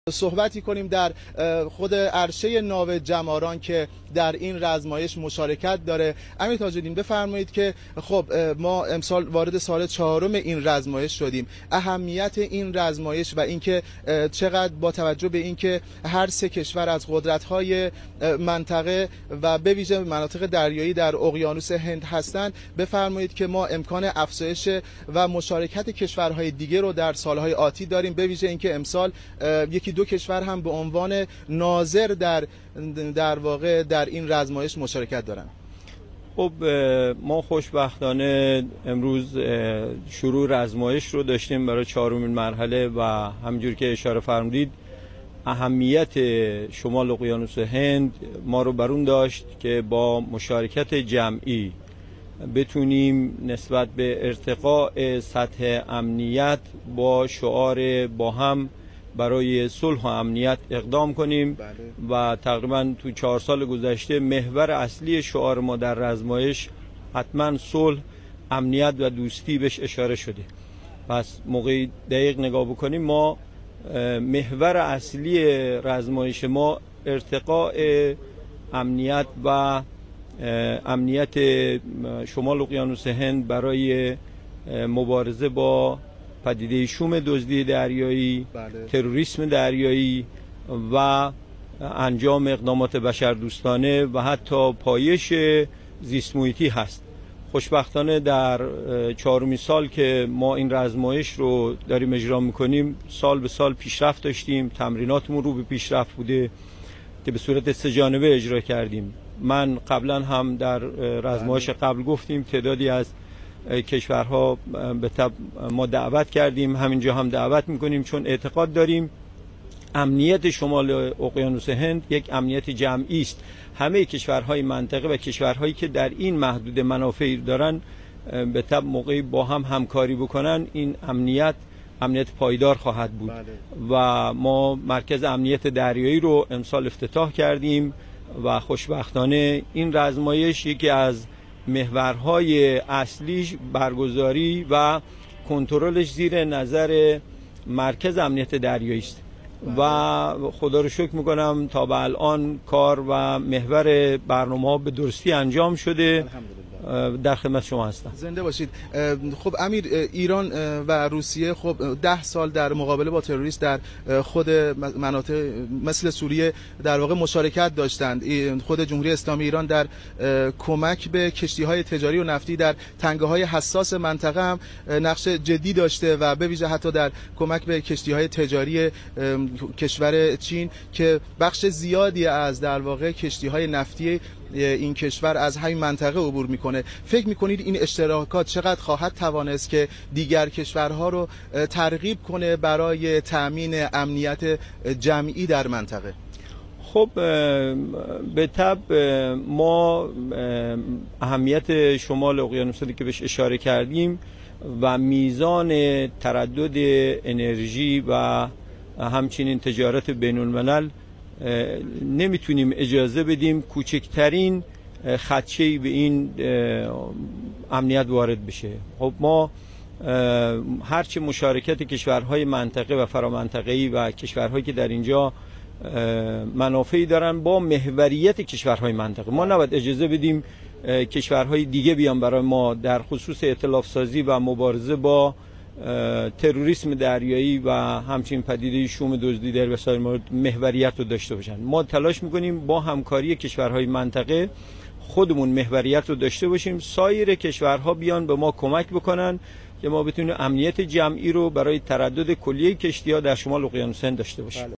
صحبتی کنیم در خود عرشه ناو جماران که در این رزمایش مشارکت داره. امیر تاج‌الدین بفرمایید که خب ما امسال وارد سال 4م این رزمایش شدیم. اهمیت این رزمایش و اینکه چقدر با توجه به اینکه هر سه کشور از قدرت‌های منطقه و به ویژه مناطق دریایی در اقیانوس هند هستند، بفرمایید که ما امکان افزایش و مشارکت کشورهای دیگه رو در سالهای آتی داریم، به ویژه اینکه امسال یکی دو کشور هم به عنوان ناظر در واقع در این رزمایش مشارکت دارن. خب ما خوشبختانه امروز شروع رزمایش رو داشتیم برای 4مین مرحله و همونجور که اشاره فرمودید اهمیت شمال اقیانوس هند ما رو برون داشت که با مشارکت جمعی بتونیم نسبت به ارتقاء سطح امنیت با شعار با هم برای صلح و امنیت اقدام کنیم. و تقریبا تو 4 سال گذشته محور اصلی شعار ما در رزمایش حتما صلح، امنیت و دوستی بهش اشاره شده. پس موقعی دقیق نگاه بکنیم ما محور اصلی رزمایش ما ارتقاء امنیت و امنیت شمال اقیانوس هند برای مبارزه با پدیده شوم دزدی دریایی، تروریسم دریایی و انجام اقدامات بشردوستانه و حتی پایش زیست محیطی هست. خوشبختانه در 4مین سال که ما این رزمایش رو داریم اجرا میکنیم سال به سال پیشرفت داشتیم، تمریناتمون رو به پیشرفت بوده که به صورت 3 جانبه اجرا کردیم. من قبلا هم در رزمایش قبل گفتیم تعدادی از کشورها به تبع ما دعوت کردیم، همینجا هم دعوت میکنیم، چون اعتقاد داریم امنیت شمال اقیانوس هند یک امنیت جمعی است. همه کشورهای منطقه و کشورهایی که در این محدود منافعی دارن به تبع موقعی با هم همکاری بکنن این امنیت پایدار خواهد بود. و ما مرکز امنیت دریایی رو امسال افتتاح کردیم و خوشبختانه این رزمایش یکی از محورهای اصلیش برگزاری و کنترلش زیر نظر مرکز امنیت دریایی است. و خدا رو شکر میکنم تا به الان کار و محور برنامه‌ها به درستی انجام شده. در خدمت شما هستم. زنده باشید. خب امیر، ایران و روسیه خب 10 سال در مقابله با تروریست در خود مناطق مثل سوریه در واقع مشارکت داشتند. خود جمهوری اسلامی ایران در کمک به کشتی‌های تجاری و نفتی در تنگه‌های حساس منطقه هم نقش جدی داشته و به ویژه حتی در کمک به کشتی‌های تجاری کشور چین که بخش زیادی از در واقع کشتی‌های نفتی این کشور از همین منطقه عبور میکنه. فکر میکنید این اشتراکات چقدر خواهد توانست که دیگر کشورها رو ترغیب کنه برای تأمین امنیت جمعی در منطقه؟ خب به طبع ما اهمیت شمال اقیانوس که بهش اشاره کردیم و میزان تردد انرژی و همچنین تجارت بین الملل نمیتونیم اجازه بدیم کوچکترین خدشه‌ای به این امنیت وارد بشه. خب ما هرچه مشارکت کشورهای منطقه و فرامنطقه‌ای و کشورهایی که در اینجا منافعی دارن با محوریت کشورهای منطقه، ما نباید اجازه بدیم کشورهای دیگه بیان برای ما در خصوص ائتلاف سازی و مبارزه با تروریسم دریایی و همچنین پدیده شوم دزدی در وسایل مورد محوریت رو داشته باشن. ما تلاش میکنیم با همکاری کشورهای منطقه خودمون محوریت رو داشته باشیم، سایر کشورها بیان به ما کمک بکنن که ما بتونیم امنیت جمعی رو برای تردد کلیه کشتی‌ها در شمال اقیانوس هند داشته باشیم.